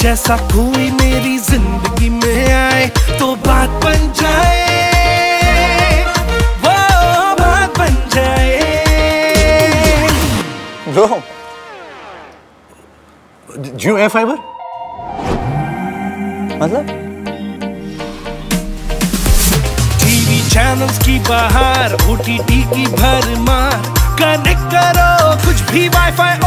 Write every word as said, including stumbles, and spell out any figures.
जैसा कोई मेरी जिंदगी में आए तो बात बन जाए, वो बात बन जाए। ब्रो, जियो एयर फाइबर मतलब? टीवी चैनल्स की बहार, ओटीटी की भरमार, कनेक्ट करो कुछ भी वाईफाई